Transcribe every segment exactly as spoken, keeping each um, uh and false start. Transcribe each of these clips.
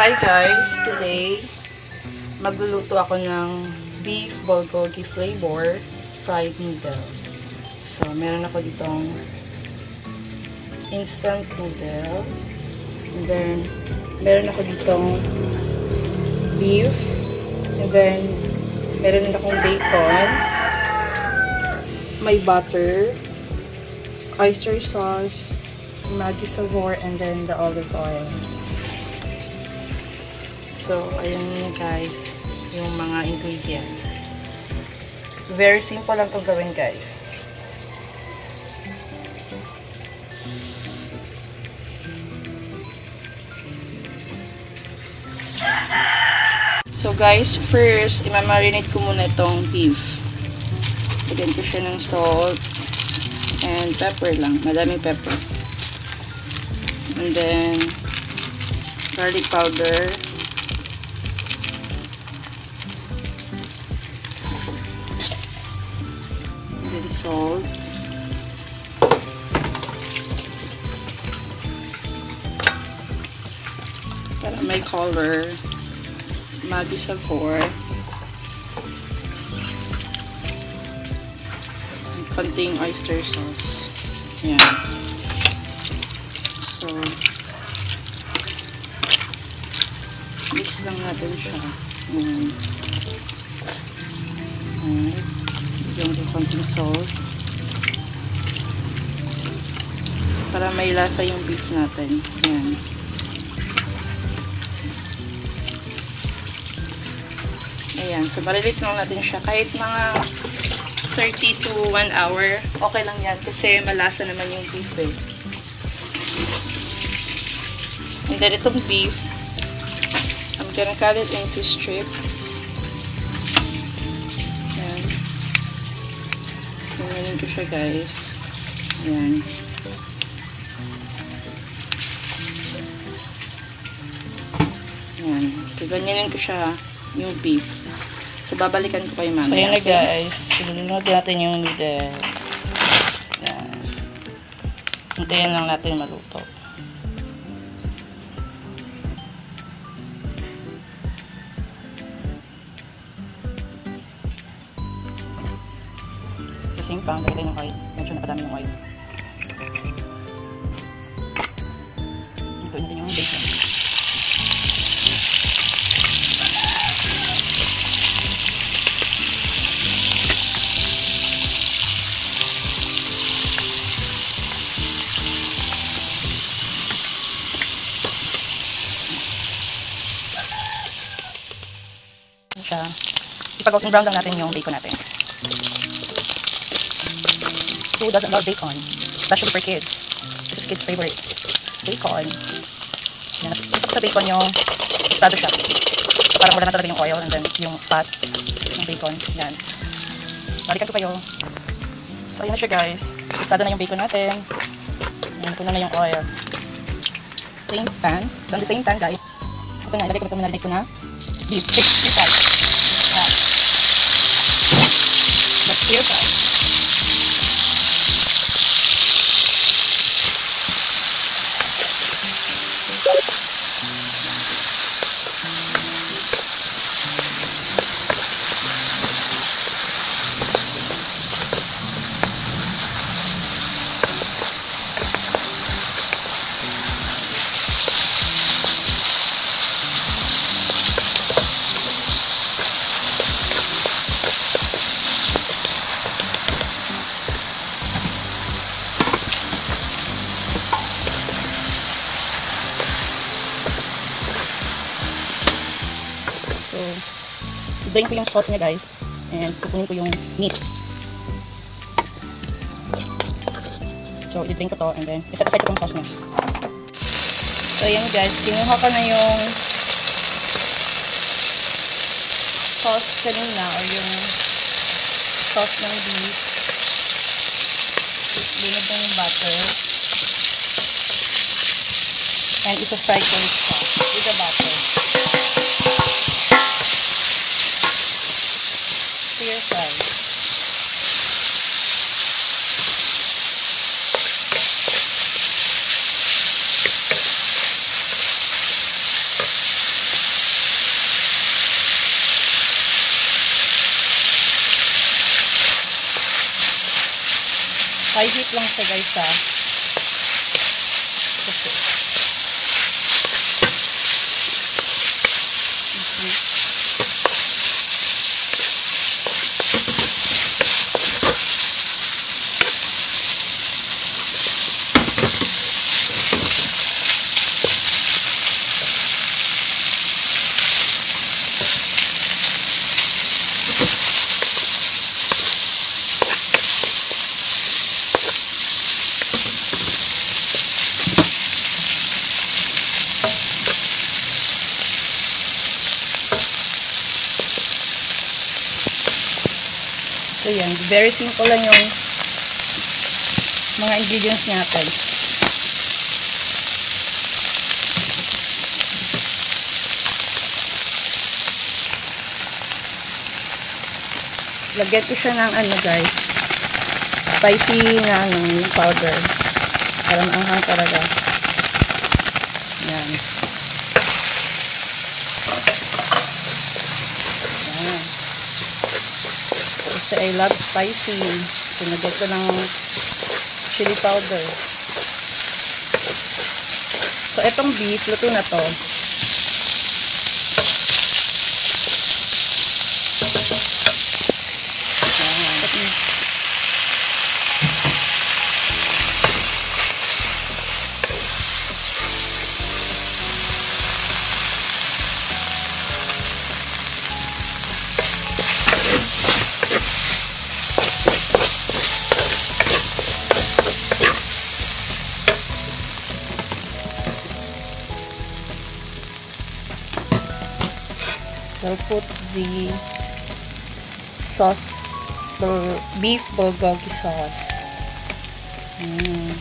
Hi guys! Today, magluluto ako ng beef bulgogi flavor fried noodle. So, meron ako ditong instant noodle. And then, meron ako ditong beef. And then, meron din akong bacon. May butter, oyster sauce, Maggi Savor, and then the olive oil. So, ayan yun guys, yung mga ingredients. Very simple lang itong gawin guys. So guys, first, imamarinate ko muna itong beef. Lagyan ko siya ng salt and pepper lang, madaming pepper. And then, garlic powder. Salt, para may color, Maggi Savor, konting oyster sauce. Yan. So, mix lang natin siya. Yan. Yan. Bigyan ko konting salt para may lasa yung beef natin. Ayan. Ayan. So, balilit lang natin siya. Kahit mga thirty to one hour, okay lang yan. Kasi malasa naman yung beef eh. And then, itong beef, I'm gonna cut it into strips. Ganyan ko siya guys. Ayan. Ayan. So, ganyanin ko siya yung beef. So, babalikan ko kayo mamaya. So, ayan na guys. Ilulunod natin yung noodles. Ayan. Hintayin lang natin maluto. Same pang, lagay tayo ng oil. Medyo napadami yung oil. Ito natin yung bacon. Siya. Ipag-golden brown lang natin yung bacon natin. Who doesn't love bacon? Especially for kids. This is kids' favorite. Bacon. Yan. Isa sa bacon yung estado siya. So, parang wala na talaga yung oil and then yung fat ng bacon. Yan. Balikan ko kayo. So, ayan na siya guys. Estado na yung bacon natin. Ayan, puno na yung oil. Same pan. So, on the same pan guys. Ito na, ilagay ko ito minalagay ko na beef. Six, six, five. Yan. Let's clear fry. Drain ko yung sauce niya guys and kukunin ko yung meat. So, i-drain ko to and then iset aside ko yung sauce niya. So, ayan guys, kinuha ko na yung sauce kanina or yung sauce ng beef. Lunod na yung butter and isa-fry ko yung sauce with the butter. Clear fry. High heat lang siya guys ha. Okay. So yan, very simple lang yung mga ingredients natin. Lagyan ko siya ng ano guys, spicy na ano, yung powder. Para maanghang talaga. Yan. Yan. Kasi I love spicy. Sinagyan ko ng chili powder. So, itong beef, luto na to. We'll put the sauce, the beef bulgogi sauce. Mm.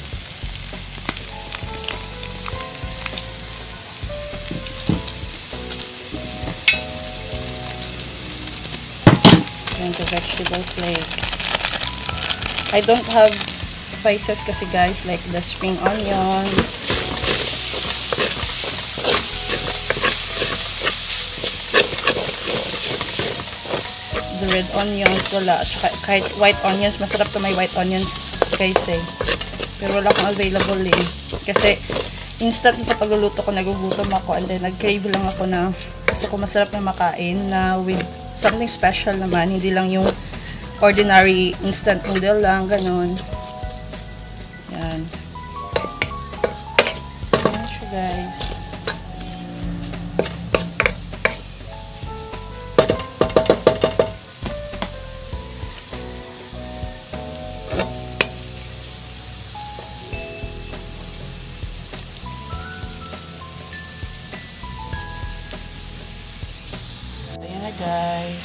And the vegetable flakes. I don't have spices kasi guys, like the spring onions. The red onions, wala. Kahit white onions, masarap to may white onions guys eh. Pero wala akong available eh. Kasi instant sa pagluluto ko, nagugutom ako and then nag-crave lang ako na gusto ko masarap na makain na with something special naman. Hindi lang yung ordinary instant noodle lang, ganun. Yan. Yan siya guys. Ayan na guys.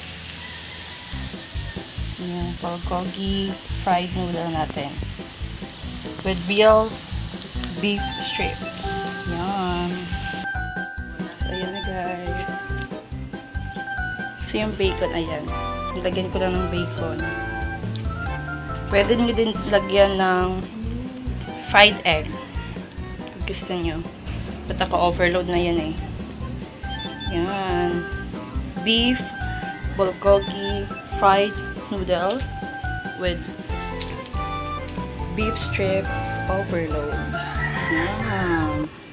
Yung bulgogi fried noodle natin. With real beef strips. Yan. So ayan na guys. So yung bacon, ayan. Nilagyan ko lang ng bacon. Pwede nyo din lagyan ng fried egg. Kung gusto nyo. Ba't ako overload na yan eh. Yan. Beef bulgogi fried noodle with beef strips overload. Yan.